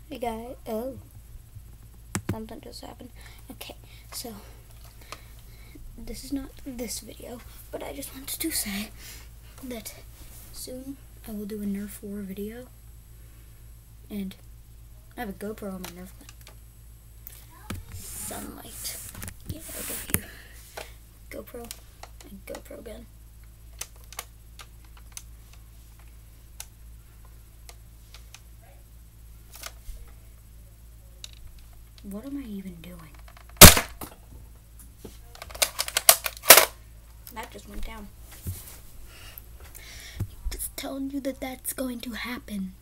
Hey guys, oh, something just happened. Okay, so this is not this video, but I just wanted to say that soon I will do a Nerf War video, and I have a GoPro on my Nerf gun. Sunlight, get out of here. GoPro and GoPro gun. What am I even doing? That just went down. Just telling you that that's going to happen.